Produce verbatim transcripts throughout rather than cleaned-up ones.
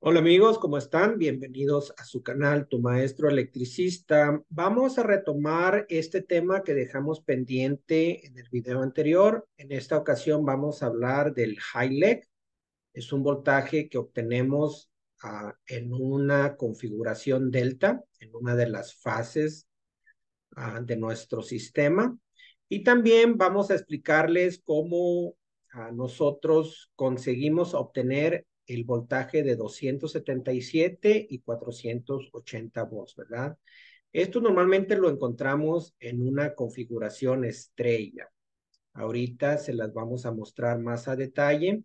Hola amigos, ¿cómo están? Bienvenidos a su canal, Tu Maestro Electricista. Vamos a retomar este tema que dejamos pendiente en el video anterior. En esta ocasión vamos a hablar del high leg. Es un voltaje que obtenemos ah, en una configuración delta, en una de las fases ah, de nuestro sistema. Y también vamos a explicarles cómo ah, nosotros conseguimos obtener el voltaje de doscientos setenta y siete y cuatrocientos ochenta volts, ¿verdad? Esto normalmente lo encontramos en una configuración estrella. Ahorita se las vamos a mostrar más a detalle.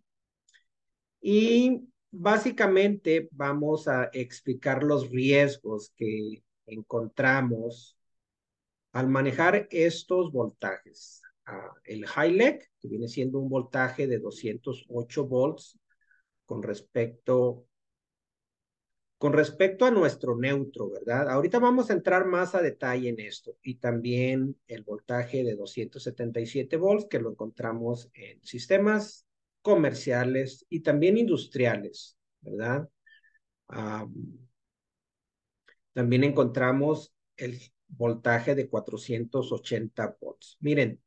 Y básicamente vamos a explicar los riesgos que encontramos al manejar estos voltajes. Uh, el high leg, que viene siendo un voltaje de doscientos ocho volts con respecto, con respecto a nuestro neutro, ¿verdad? Ahorita vamos a entrar más a detalle en esto. Y también el voltaje de doscientos setenta y siete volts, que lo encontramos en sistemas comerciales y también industriales, ¿verdad? Um, también encontramos el voltaje de cuatrocientos ochenta volts. Miren,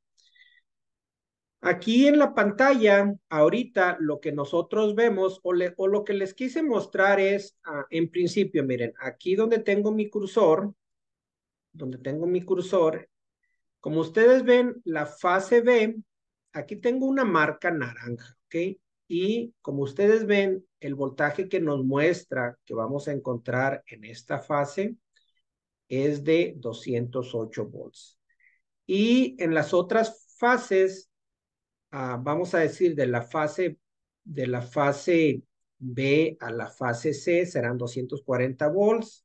aquí en la pantalla, ahorita lo que nosotros vemos o, le, o lo que les quise mostrar es, uh, en principio, miren, aquí donde tengo mi cursor, donde tengo mi cursor, como ustedes ven, la fase B, aquí tengo una marca naranja, ¿ok? Y como ustedes ven, el voltaje que nos muestra que vamos a encontrar en esta fase es de doscientos ocho volts. Y en las otras fases, uh, vamos a decir de la fase de la fase B a la fase C serán doscientos cuarenta volts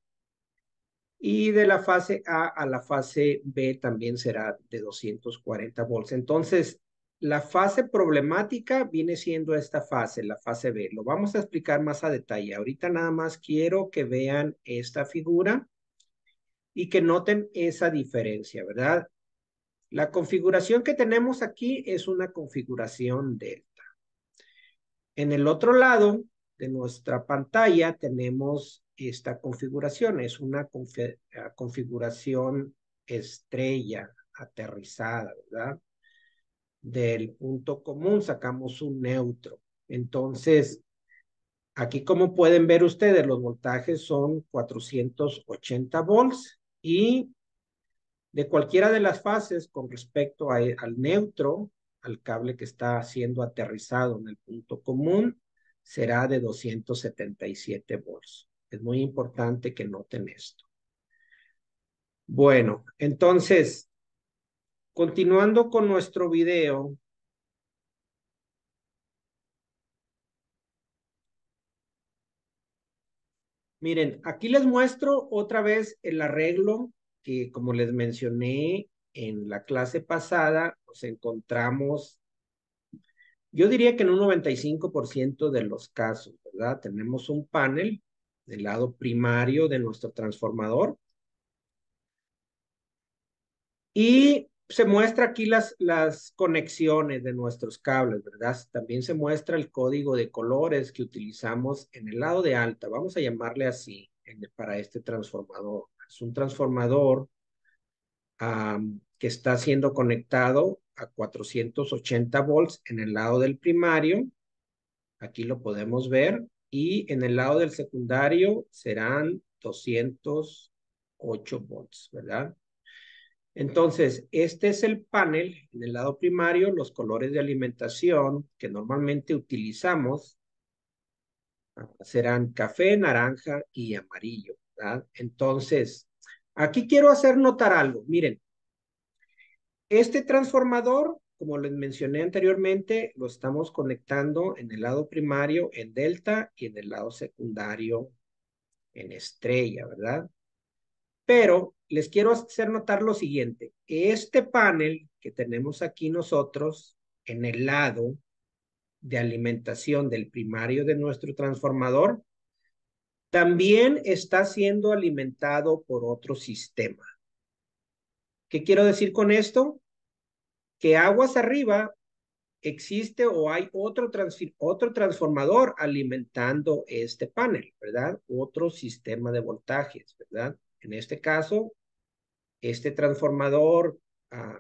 y de la fase A a la fase B también será de doscientos cuarenta volts. Entonces, la fase problemática viene siendo esta fase, la fase B. Lo vamos a explicar más a detalle. Ahorita nada más quiero que vean esta figura y que noten esa diferencia, ¿verdad? La configuración que tenemos aquí es una configuración delta. En el otro lado de nuestra pantalla tenemos esta configuración. Es una confi- configuración estrella aterrizada, ¿verdad? Del punto común sacamos un neutro. Entonces, aquí como pueden ver ustedes, los voltajes son cuatrocientos ochenta volts y de cualquiera de las fases con respecto a, al neutro, al cable que está siendo aterrizado en el punto común, será de doscientos setenta y siete volts. Es muy importante que noten esto. Bueno, entonces, continuando con nuestro video, miren, aquí les muestro otra vez el arreglo que, como les mencioné en la clase pasada, nos encontramos. Yo diría que en un noventa y cinco por ciento de los casos, ¿verdad? Tenemos un panel del lado primario de nuestro transformador y se muestra aquí las, las conexiones de nuestros cables, ¿verdad? También se muestra el código de colores que utilizamos en el lado de alta, vamos a llamarle así, en, para este transformador. Es un transformador um, que está siendo conectado a cuatrocientos ochenta volts en el lado del primario. Aquí lo podemos ver. Y en el lado del secundario serán doscientos ocho volts, ¿verdad? Entonces, este es el panel. En el lado primario, los colores de alimentación que normalmente utilizamos uh, serán café, naranja y amarillo, ¿verdad? Entonces, aquí quiero hacer notar algo. Miren, este transformador, como les mencioné anteriormente, lo estamos conectando en el lado primario en delta y en el lado secundario en estrella, ¿verdad? Pero les quiero hacer notar lo siguiente. Este panel que tenemos aquí nosotros en el lado de alimentación del primario de nuestro transformador, también está siendo alimentado por otro sistema. ¿Qué quiero decir con esto? Que aguas arriba existe o hay otro, otro transformador alimentando este panel, ¿verdad? Otro sistema de voltajes, ¿verdad? En este caso, este transformador uh,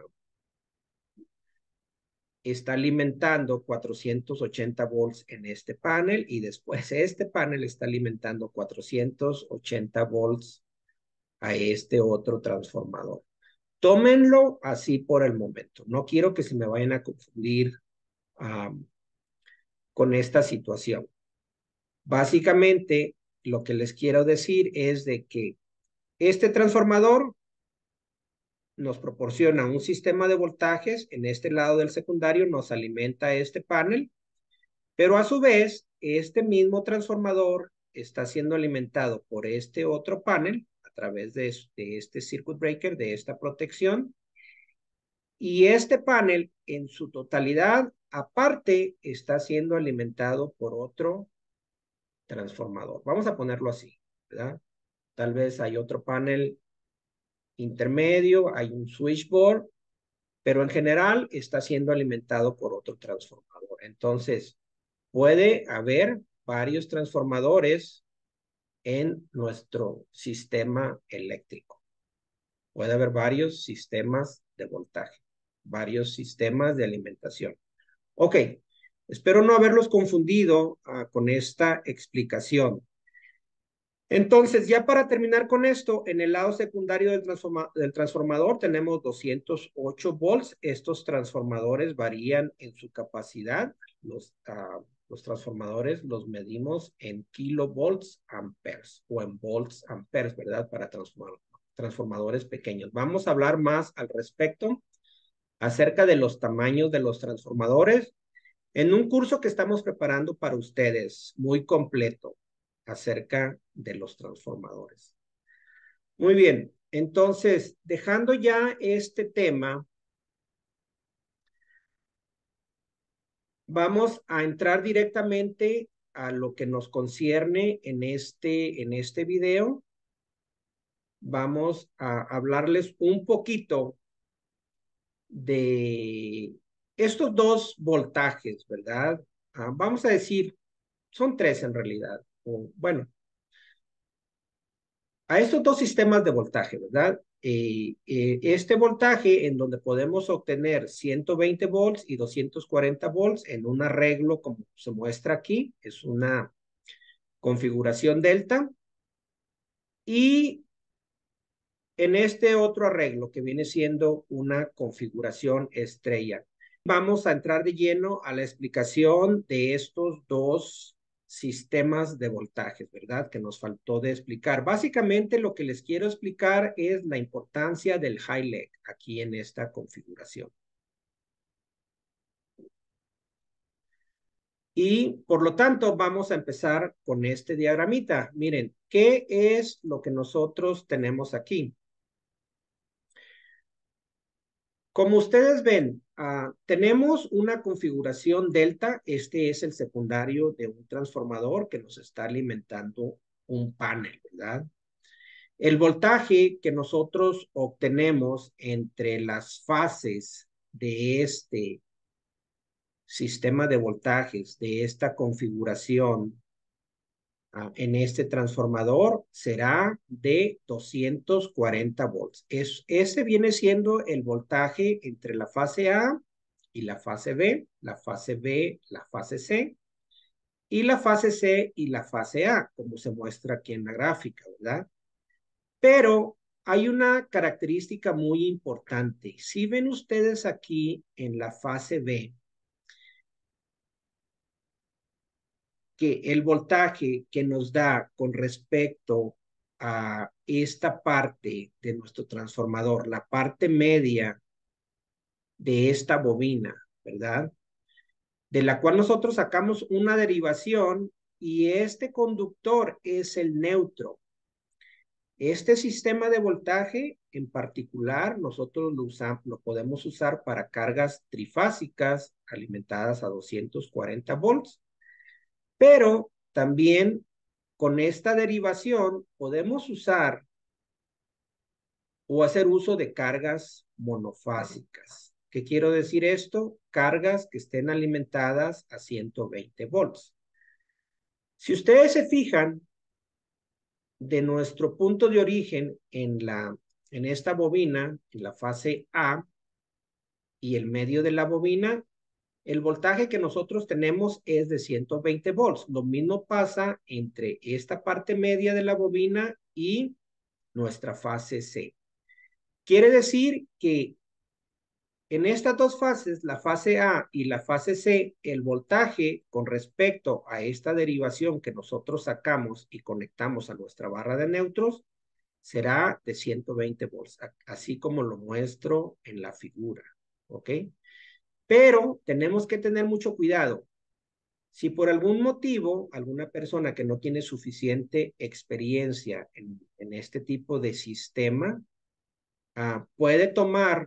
está alimentando cuatrocientos ochenta volts en este panel y después este panel está alimentando cuatrocientos ochenta volts a este otro transformador. Tómenlo así por el momento. No quiero que se me vayan a confundir um, con esta situación. Básicamente, lo que les quiero decir es de que este transformador nos proporciona un sistema de voltajes. En este lado del secundario nos alimenta este panel, pero a su vez, este mismo transformador está siendo alimentado por este otro panel a través de, de este circuit breaker, de esta protección. Y este panel en su totalidad, aparte, está siendo alimentado por otro transformador. Vamos a ponerlo así, ¿verdad? Tal vez hay otro panel intermedio, hay un switchboard, pero en general está siendo alimentado por otro transformador. Entonces, puede haber varios transformadores en nuestro sistema eléctrico. Puede haber varios sistemas de voltaje, varios sistemas de alimentación. Ok, espero no haberlos confundido uh, con esta explicación. Entonces, ya para terminar con esto, en el lado secundario del, transforma del transformador tenemos doscientos ocho volts. Estos transformadores varían en su capacidad. Los, uh, los transformadores los medimos en kilovolts amperes o en volts amperes, ¿verdad? Para transformar, transformadores pequeños. Vamos a hablar más al respecto acerca de los tamaños de los transformadores en un curso que estamos preparando para ustedes, muy completo, acerca de los transformadores. Muy bien, entonces, dejando ya este tema, vamos a entrar directamente a lo que nos concierne en este, en este video. Vamos a hablarles un poquito de estos dos voltajes, ¿verdad? Ah, vamos a decir, son tres en realidad. O, bueno, a estos dos sistemas de voltaje, ¿verdad? Eh, eh, este voltaje en donde podemos obtener ciento veinte volts y doscientos cuarenta volts en un arreglo como se muestra aquí, es una configuración delta. Y en este otro arreglo que viene siendo una configuración estrella. Vamos a entrar de lleno a la explicación de estos dos sistemas de voltajes, ¿verdad? Que nos faltó de explicar. Básicamente lo que les quiero explicar es la importancia del high leg aquí en esta configuración. Y por lo tanto vamos a empezar con este diagramita. Miren, ¿qué es lo que nosotros tenemos aquí? Como ustedes ven, uh, tenemos una configuración delta. Este es el secundario de un transformador que nos está alimentando un panel, ¿verdad? El voltaje que nosotros obtenemos entre las fases de este sistema de voltajes, de esta configuración uh, en este transformador, será de doscientos cuarenta volts. Es, ese viene siendo el voltaje entre la fase A y la fase B, la fase B, la fase C, y la fase C y la fase A, como se muestra aquí en la gráfica, ¿verdad? Pero hay una característica muy importante. Si ven ustedes aquí en la fase B, que el voltaje que nos da con respecto a esta parte de nuestro transformador, la parte media de esta bobina, ¿verdad? De la cual nosotros sacamos una derivación y este conductor es el neutro. Este sistema de voltaje en particular nosotros lo, usamos, lo podemos usar para cargas trifásicas alimentadas a doscientos cuarenta volts, pero también con esta derivación podemos usar o hacer uso de cargas monofásicas. ¿Qué quiero decir esto? Cargas que estén alimentadas a ciento veinte volts. Si ustedes se fijan, de nuestro punto de origen en, la, en esta bobina, en la fase A y el medio de la bobina, el voltaje que nosotros tenemos es de ciento veinte volts. Lo mismo pasa entre esta parte media de la bobina y nuestra fase C. Quiere decir que en estas dos fases, la fase A y la fase C, el voltaje con respecto a esta derivación que nosotros sacamos y conectamos a nuestra barra de neutros será de ciento veinte volts, así como lo muestro en la figura, ¿ok? Pero tenemos que tener mucho cuidado. Si por algún motivo alguna persona que no tiene suficiente experiencia en, en este tipo de sistema uh, puede tomar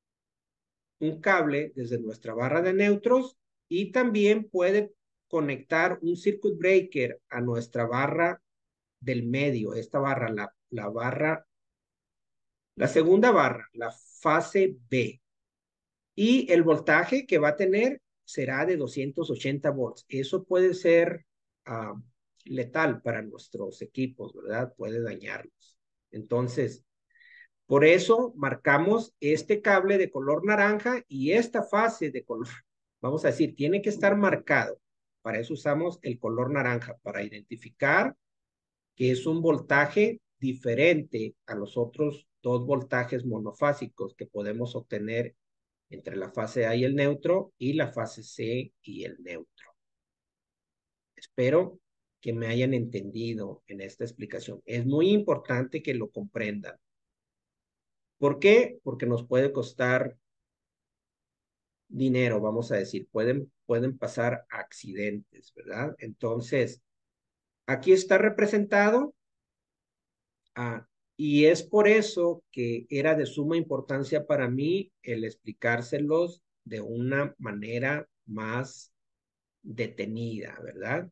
un cable desde nuestra barra de neutros y también puede conectar un circuit breaker a nuestra barra del medio, esta barra, la, la barra, la segunda barra, la fase B. Y el voltaje que va a tener será de doscientos ochenta volts. Eso puede ser uh, letal para nuestros equipos, ¿verdad? Puede dañarlos. Entonces, por eso marcamos este cable de color naranja y esta fase de color, vamos a decir, tiene que estar marcado. Para eso usamos el color naranja, para identificar que es un voltaje diferente a los otros dos voltajes monofásicos que podemos obtener entre la fase A y el neutro y la fase C y el neutro. Espero que me hayan entendido en esta explicación. Es muy importante que lo comprendan. ¿Por qué? Porque nos puede costar dinero, vamos a decir. Pueden, pueden pasar accidentes, ¿verdad? Entonces, aquí está representado ah, y es por eso que era de suma importancia para mí el explicárselos de una manera más detenida, ¿verdad?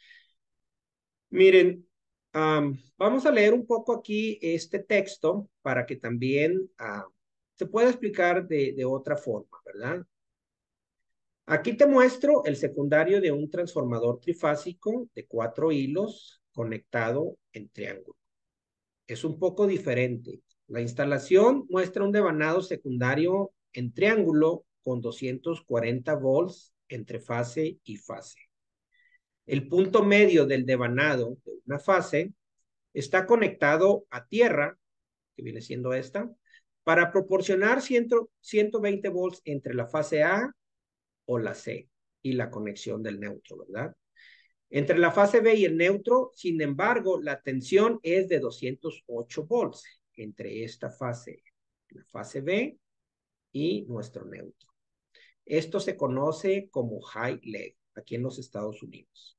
Miren, um, vamos a leer un poco aquí este texto para que también uh, se pueda explicar de, de otra forma, ¿verdad? Aquí te muestro el secundario de un transformador trifásico de cuatro hilos conectado en triángulo. Es un poco diferente. La instalación muestra un devanado secundario en triángulo con doscientos cuarenta volts entre fase y fase. El punto medio del devanado de una fase está conectado a tierra, que viene siendo esta, para proporcionar ciento veinte volts entre la fase A o la C y la conexión del neutro, ¿verdad? Entre la fase B y el neutro, sin embargo, la tensión es de doscientos ocho volts entre esta fase, la fase B y nuestro neutro. Esto se conoce como high leg aquí en los Estados Unidos.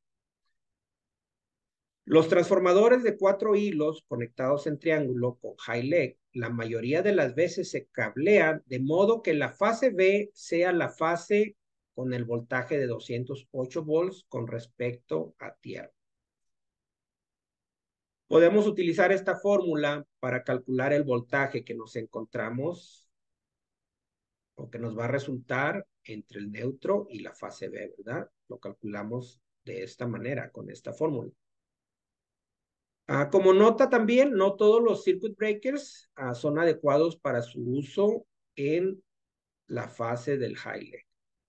Los transformadores de cuatro hilos conectados en triángulo con high leg, la mayoría de las veces se cablean de modo que la fase B sea la fase con el voltaje de doscientos ocho volts con respecto a tierra. Podemos utilizar esta fórmula para calcular el voltaje que nos encontramos o que nos va a resultar entre el neutro y la fase B, ¿verdad? Lo calculamos de esta manera, con esta fórmula. Ah, como nota también, no todos los circuit breakers ah, son adecuados para su uso en la fase del high leg.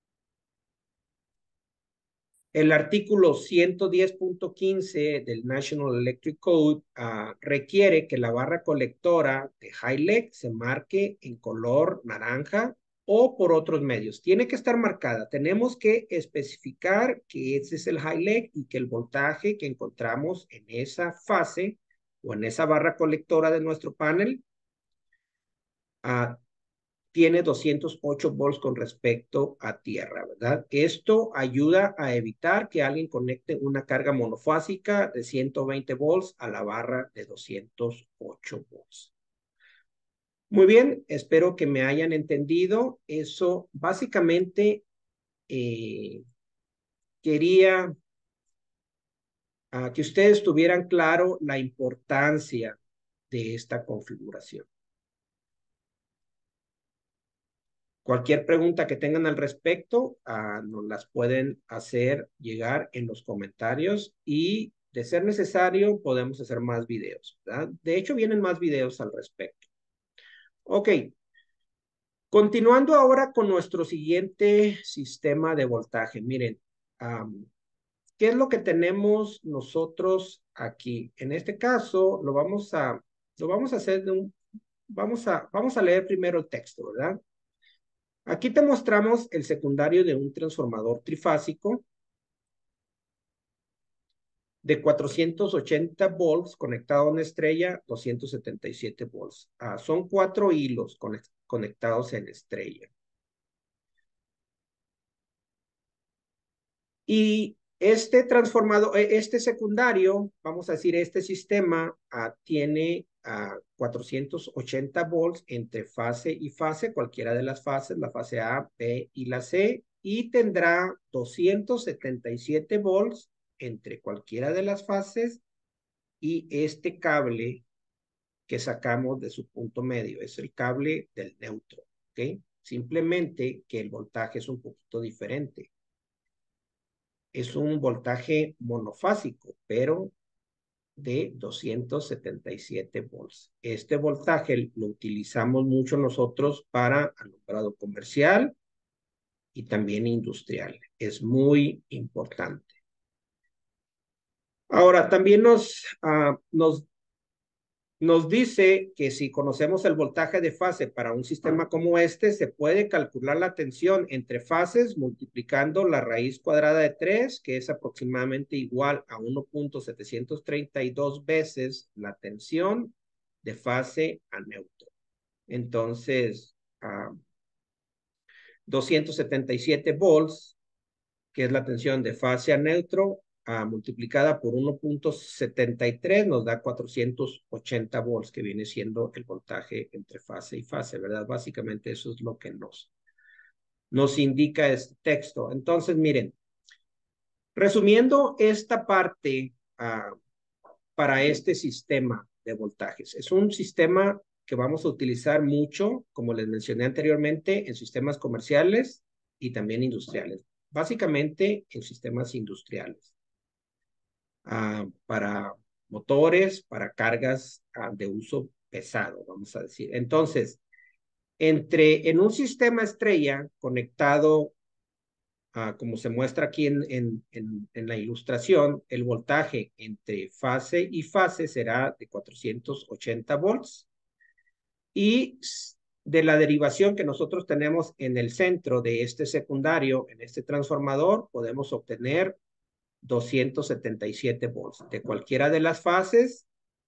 El artículo ciento diez punto quince del National Electric Code uh, requiere que la barra colectora de high leg se marque en color naranja o por otros medios. Tiene que estar marcada. Tenemos que especificar que ese es el high leg y que el voltaje que encontramos en esa fase o en esa barra colectora de nuestro panel uh, tiene doscientos ocho volts con respecto a tierra, ¿verdad? Esto ayuda a evitar que alguien conecte una carga monofásica de ciento veinte volts a la barra de doscientos ocho volts. Muy bien, espero que me hayan entendido. Eso básicamente eh, quería uh, que ustedes tuvieran claro la importancia de esta configuración. Cualquier pregunta que tengan al respecto, uh, nos las pueden hacer llegar en los comentarios y de ser necesario podemos hacer más videos, ¿verdad? De hecho, vienen más videos al respecto. Ok. Continuando ahora con nuestro siguiente sistema de voltaje. Miren, um, ¿qué es lo que tenemos nosotros aquí? En este caso, lo vamos a, lo vamos a hacer de un, vamos a, vamos a leer primero el texto, ¿verdad? Aquí te mostramos el secundario de un transformador trifásico de cuatrocientos ochenta volts conectado a una estrella, doscientos setenta y siete volts. Ah, son cuatro hilos conectados en estrella. Y este transformador, este secundario, vamos a decir, este sistema uh, tiene uh, cuatrocientos ochenta volts entre fase y fase, cualquiera de las fases, la fase A, B y la C, y tendrá doscientos setenta y siete volts entre cualquiera de las fases y este cable que sacamos de su punto medio, es el cable del neutro, ¿ok? Simplemente que el voltaje es un poquito diferente. Es un voltaje monofásico, pero de doscientos setenta y siete volts. Este voltaje lo utilizamos mucho nosotros para alumbrado comercial y también industrial. Es muy importante. Ahora, también nos, uh, nos Nos dice que si conocemos el voltaje de fase para un sistema como este, se puede calcular la tensión entre fases multiplicando la raíz cuadrada de tres, que es aproximadamente igual a uno punto setecientos treinta y dos veces la tensión de fase a neutro. Entonces, uh, doscientos setenta y siete volts, que es la tensión de fase a neutro, Uh, multiplicada por uno punto setenta y tres nos da cuatrocientos ochenta volts, que viene siendo el voltaje entre fase y fase, ¿verdad? Básicamente eso es lo que nos, nos indica este texto. Entonces, miren, resumiendo esta parte uh, para este sistema de voltajes, es un sistema que vamos a utilizar mucho, como les mencioné anteriormente, en sistemas comerciales y también industriales. Básicamente en sistemas industriales. Uh, para motores, para cargas uh, de uso pesado, vamos a decir. Entonces, entre en un sistema estrella conectado, uh, como se muestra aquí en, en, en, en la ilustración, el voltaje entre fase y fase será de cuatrocientos ochenta volts y de la derivación que nosotros tenemos en el centro de este secundario, en este transformador, podemos obtener doscientos setenta y siete volts de cualquiera de las fases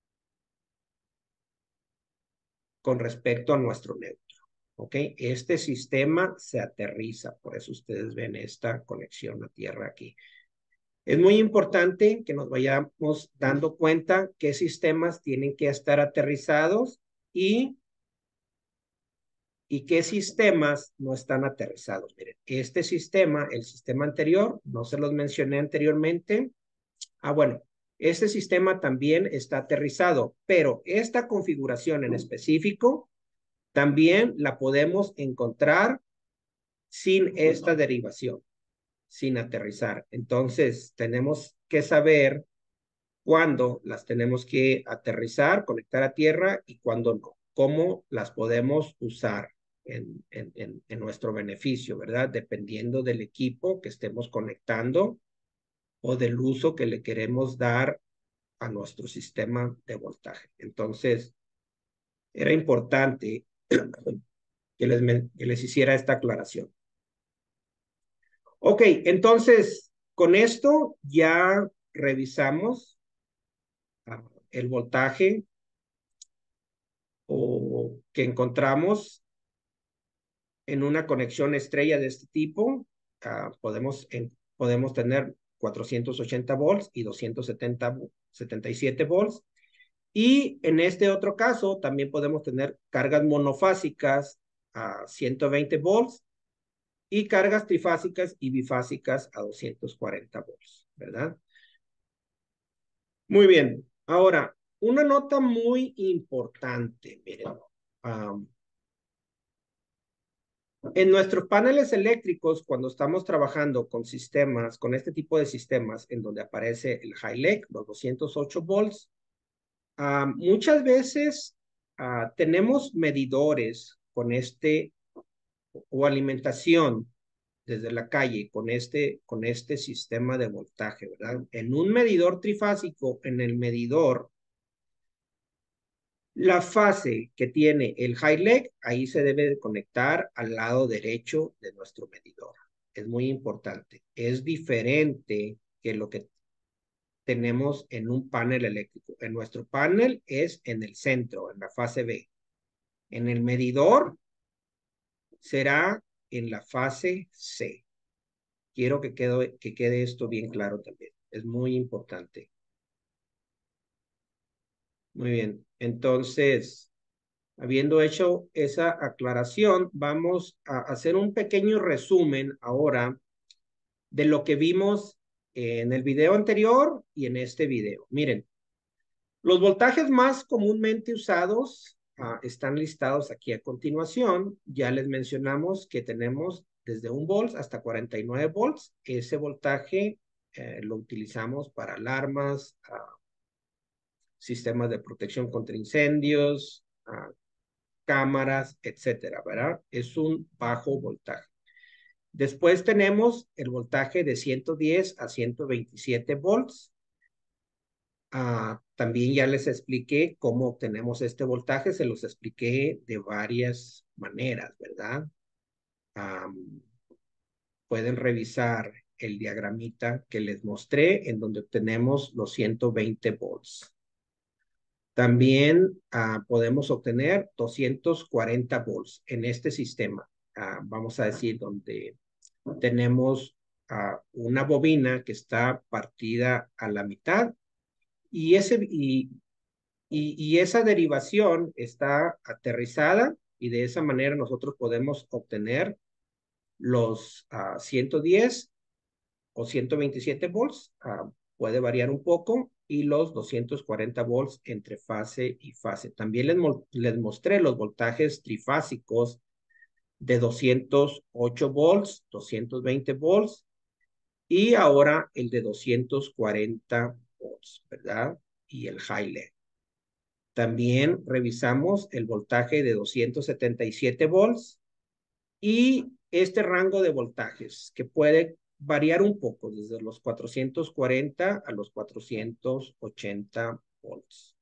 con respecto a nuestro neutro. ¿Ok? Este sistema se aterriza, por eso ustedes ven esta conexión a tierra aquí. Es muy importante que nos vayamos dando cuenta qué sistemas tienen que estar aterrizados y, y qué sistemas no están aterrizados. Miren, este sistema, el sistema anterior, no se los mencioné anteriormente. Ah, bueno, este sistema también está aterrizado, pero esta configuración en específico también la podemos encontrar sin esta derivación, sin aterrizar. Entonces, tenemos que saber cuándo las tenemos que aterrizar, conectar a tierra y cuándo no. Cómo las podemos usar en, en, en, en nuestro beneficio, ¿verdad? Dependiendo del equipo que estemos conectando o del uso que le queremos dar a nuestro sistema de voltaje. Entonces, era importante que les, que les hiciera esta aclaración. Ok, entonces, con esto ya revisamos uh, el voltaje o que encontramos en una conexión estrella de este tipo. Uh, podemos, en, podemos tener cuatrocientos ochenta volts y doscientos setenta y siete volts. Y en este otro caso, también podemos tener cargas monofásicas a ciento veinte volts y cargas trifásicas y bifásicas a doscientos cuarenta volts, ¿verdad? Muy bien. Ahora, una nota muy importante, miren. Um, En nuestros paneles eléctricos, cuando estamos trabajando con sistemas, con este tipo de sistemas, en donde aparece el high leg, los doscientos ocho volts, uh, muchas veces uh, tenemos medidores con este, o alimentación desde la calle con este, con este sistema de voltaje, ¿verdad? En un medidor trifásico, en el medidor, la fase que tiene el high leg, ahí se debe de conectar al lado derecho de nuestro medidor. Es muy importante. Es diferente que lo que tenemos en un panel eléctrico. En nuestro panel es en el centro, en la fase B. En el medidor será en la fase C. Quiero que quede, que quede esto bien claro también. Es muy importante. Muy bien. Entonces, habiendo hecho esa aclaración, vamos a hacer un pequeño resumen ahora de lo que vimos en el video anterior y en este video. Miren, los voltajes más comúnmente usados uh, están listados aquí a continuación. Ya les mencionamos que tenemos desde un volt hasta cuarenta y nueve volts. Ese voltaje eh, lo utilizamos para alarmas, uh, sistemas de protección contra incendios, uh, cámaras, etcétera, ¿verdad? Es un bajo voltaje. Después tenemos el voltaje de ciento diez a ciento veintisiete volts. Uh, también ya les expliqué cómo obtenemos este voltaje, se los expliqué de varias maneras, ¿verdad? Um, pueden revisar el diagramita que les mostré en donde obtenemos los ciento veinte volts. También uh, podemos obtener doscientos cuarenta volts en este sistema. Uh, vamos a decir donde tenemos uh, una bobina que está partida a la mitad y, ese, y, y, y esa derivación está aterrizada y de esa manera nosotros podemos obtener los uh, ciento diez o ciento veintisiete volts, uh, puede variar un poco, y los doscientos cuarenta volts entre fase y fase. También les, les mostré los voltajes trifásicos de doscientos ocho volts, doscientos veinte volts, y ahora el de doscientos cuarenta volts, ¿verdad? Y el high leg. También revisamos el voltaje de doscientos setenta y siete volts y este rango de voltajes que puede variar un poco desde los cuatrocientos cuarenta a los cuatrocientos ochenta volts.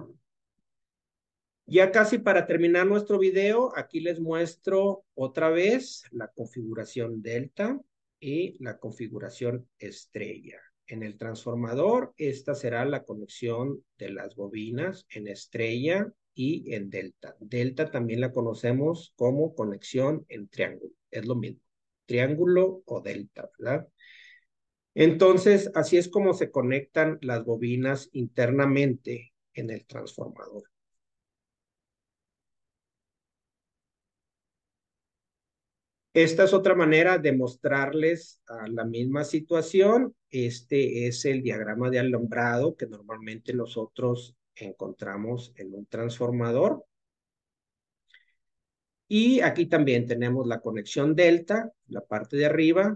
Ya casi para terminar nuestro video, aquí les muestro otra vez la configuración delta y la configuración estrella. En el transformador, esta será la conexión de las bobinas en estrella y en delta. Delta también la conocemos como conexión en triángulo. Es lo mismo, triángulo o delta, ¿verdad? Entonces, así es como se conectan las bobinas internamente en el transformador. Esta es otra manera de mostrarles uh, la misma situación. Este es el diagrama de alumbrado que normalmente nosotros encontramos en un transformador. Y aquí también tenemos la conexión delta, la parte de arriba,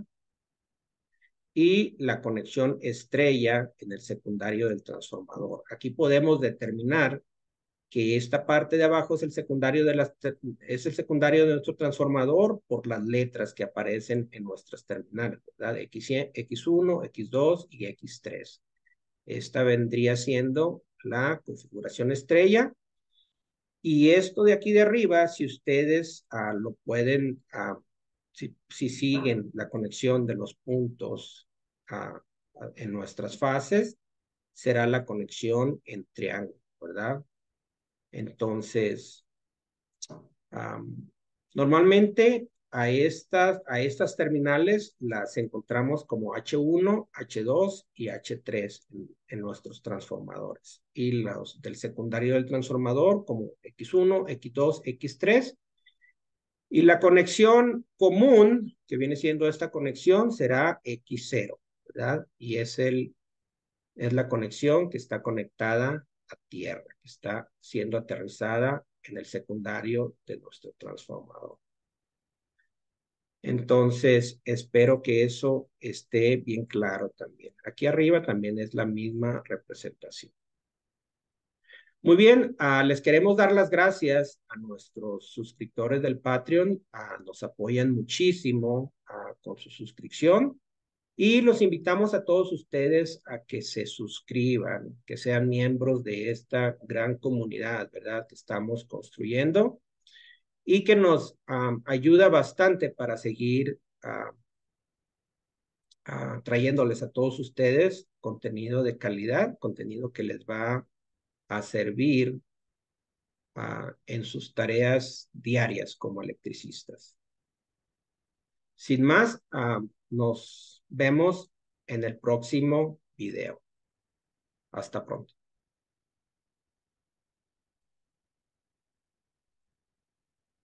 y la conexión estrella en el secundario del transformador. Aquí podemos determinar que esta parte de abajo es el secundario de las, es el secundario de nuestro transformador por las letras que aparecen en nuestras terminales, ¿verdad? X, X uno, X dos y X tres. Esta vendría siendo la configuración estrella. Y esto de aquí de arriba, si ustedes uh, lo pueden, uh, si, si siguen la conexión de los puntos uh, en nuestras fases, será la conexión en triángulo, ¿verdad? Entonces, um, normalmente a estas, a estas terminales las encontramos como H uno, H dos y H tres en, en nuestros transformadores. Y los del secundario del transformador como X uno, X dos, X tres. Y la conexión común, que viene siendo esta conexión, será X cero, ¿verdad? Y es, el, es la conexión que está conectada a tierra, que está siendo aterrizada en el secundario de nuestro transformador. Entonces, espero que eso esté bien claro también. Aquí arriba también es la misma representación. Muy bien, uh, les queremos dar las gracias a nuestros suscriptores del Patreon. Uh, nos apoyan muchísimo uh, con su suscripción y los invitamos a todos ustedes a que se suscriban, que sean miembros de esta gran comunidad, ¿verdad? Que estamos construyendo y que nos um, ayuda bastante para seguir uh, uh, trayéndoles a todos ustedes contenido de calidad, contenido que les va a servir uh, en sus tareas diarias como electricistas. Sin más, uh, nos vemos en el próximo video. Hasta pronto.